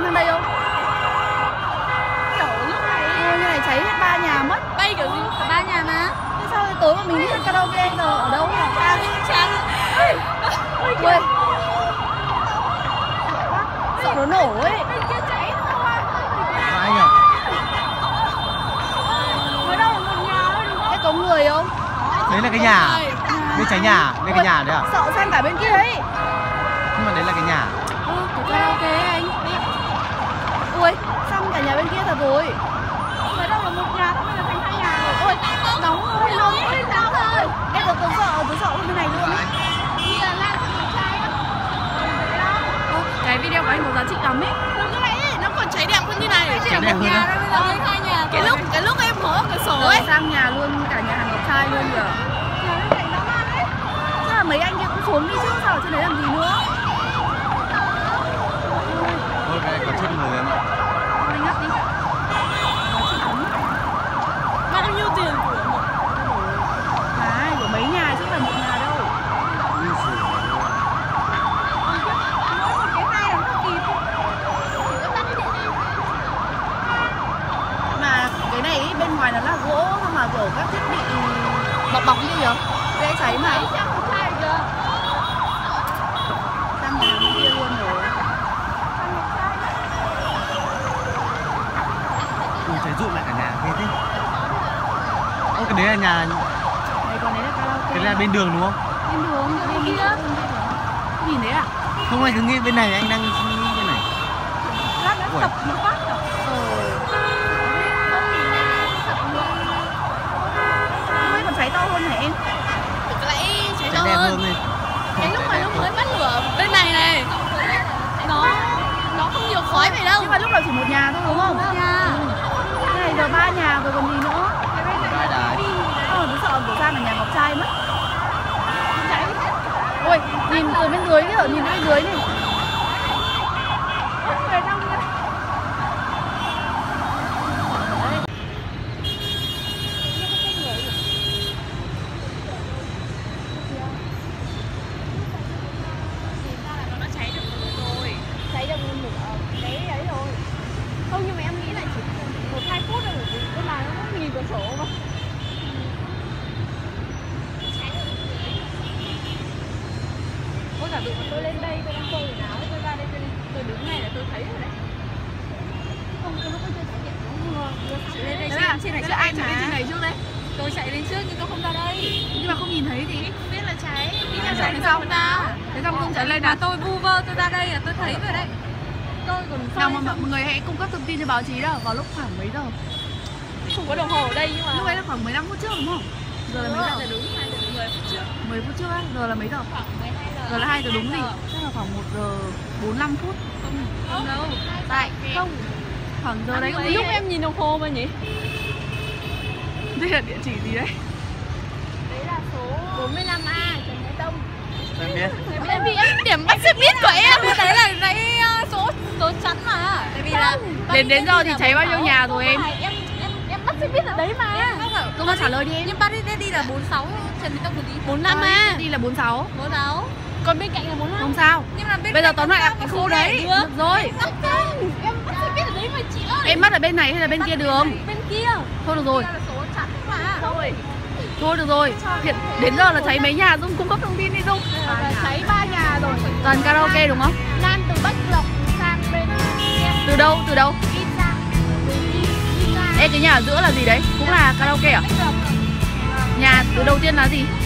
lan sang đây không? Kiểu lúc này Như này cháy hết 3 nhà mất. bay kiểu gì cả 3 nhà mà. Thế sao tối mà mình đi karaoke giờ ở đâu nhỉ? Chán. Ui, sợ nó nổ ấy. Bên kia cháy nó không ai. Anh à? Mới đâu là một nhà thôi đúng không? Thế có người không? Đấy là cái nhà. Bên trái nhà, bên cái nhà đấy à? Sợ sang cả bên kia đấy. Nhưng mà đấy là cái nhà. Cái karaoke ấy anh. Ui, sang cả nhà bên kia thật rồi. Mới đâu là một nhà thôi, bây giờ thành 2 nhà rồi. Ôi, nóng ơi, nóng ơi, nóng ơi. Em tôi sợ bên này luôn ấy. Bây giờ Lan không được trai á. Cái video của anh có giá trị lắm ấy. Cái này ấy, nó còn cháy đẹp hơn như này. Cháy đẹp hơn á. Bây giờ thành 2 nhà. Cái lúc em mở cửa sổ ấy. Sang nhà luôn, cả nhà hàng Ngọc Trai luôn kìa. Nhà bên cạnh đó Lan ấy. Chắc là mấy anh kia cũng xuống đi chứ sao ở trên đấy làm gì nữa. Thôi cái này có chết người em ạ. Anh ngắt đi. Bao nhiêu tiền của một Này, của mấy nhà chứ không phải một nhà đâu. cái hai là nó kịp. Mà cái này ý, bên ngoài nó là gỗ nhưng mà kiểu các thiết bị bọc như vậy dễ cháy mà. Chắc không trai kìa. Sang nhà bên kia luôn rồi. Ui, cháy rụi lại cả nhà ghê thế. Ô, cái đấy là nhà, Này còn đấy là karaoke. cái đấy là bên đường đúng không? Bên đường, bên kia. Nhìn đấy à? Không, anh cứ nghĩ bên này, anh đang nghĩ bên này. Lát nó Ui. sập một phát rồi. Không biết còn cháy to hơn hả em? Cái lại cháy Cháy to đẹp hơn. hơn đi. Cái lúc mà lúc mới bắt lửa bên này này, nó không nhiều khói vậy đâu. Nhưng mà lúc đầu chỉ một nhà thôi đúng không? Một nhà. Cái này giờ 3 nhà rồi còn gì nữa. Đây là Tôi sợ của Sang là nhà Ngọc Trai mất. Ôi, nhìn từ bên dưới kìa, nhìn bên dưới này. Người đông nữa. Cháy được một cái ấy rồi. Không, nhưng mà em nghĩ là chỉ 1-2 phút thôi, bởi vì bên này nó có nhìn cửa sổ mà. Ôi giả dụ mà tôi lên đây, tôi đang phơi quần áo, tôi ra đây, tôi đứng này là tôi thấy rồi đấy. Không, cái lúc ấy tôi chạy điện nó vừa lên đây trên này trước anh chạy lên trên này trước đấy. Tôi chạy lên trước nhưng tôi không ra đây. Nhưng mà không nhìn thấy gì. Không biết là cháy. Đi theo Cháy chạy xong xong ta. Thế xong không cháy lên Mà à? tôi vu vơ tôi ra đây là tôi thấy rồi đấy. Tôi còn Nào phơi mà xong. mọi người hãy cung cấp thông tin cho báo chí đó vào lúc khoảng mấy giờ? Không có đồng hồ ở đây nhưng mà Lúc ấy là khoảng 15 phút trước đúng không? Giờ là mấy giờ? đúng 2 giờ 10 phút trước. 10 phút trước á, giờ là mấy giờ? Khoảng 12 giờ. Giờ là 2 giờ đúng gì? Chắc là khoảng 1 giờ 45 phút. Không đâu. Tại không khoảng giờ đấy không Lúc em nhìn đồng hồ mà nhỉ? Đây là địa chỉ gì đấy? Đấy là số 45A Trần Thái Tông. em biết. Em vì em điểm bắt xe buýt của em đấy là nãy số chắn mà. Tại vì là Đến giờ thì cháy bao nhiêu nhà rồi em? Em bắt xe buýt ở đấy mà. Tôi mà trả lời đi em. Nhưng bắt đi là 46 Trần Thái Tông được đi. 45A. Đi là 46. 46. Còn bên cạnh là 45. Không sao. Nhưng mà bên Bây giờ cạnh tóm lại là có cái số khu đấy. được. Được rồi. Em bắt xe buýt ở đấy mà chị ơi. Em bắt ở bên này hay là bên kia đường? Bên kia. Thôi được rồi. Kia là số chắn mà. Thôi được rồi. Hiện đến giờ là cháy mấy nhà, Dung cung cấp thông tin đi Dung. Cháy 3 nhà rồi. Toàn karaoke đúng không? Lan từ Bách Lộc sang bên kia. Từ đâu? Từ đâu? Đi sang. Ê, cái nhà ở giữa là gì đấy? Cũng là karaoke à? Bách Lộc. Nhà từ đầu tiên là gì?